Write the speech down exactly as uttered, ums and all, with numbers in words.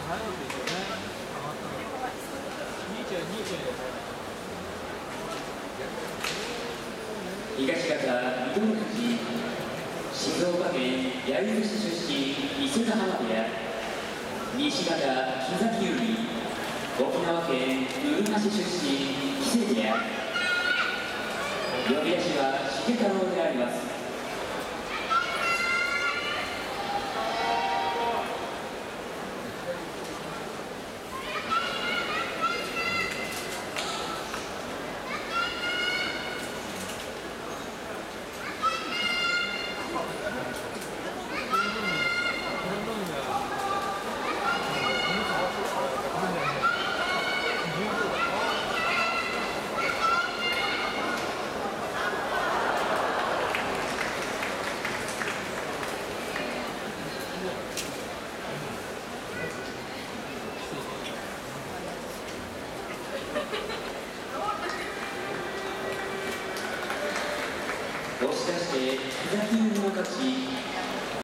東方伊藤富士、静岡県焼津市出身伊勢ヶ濱部屋。西方木崎優衣、沖縄県うるま市出身木瀬部屋。呼び出しは重太郎であります。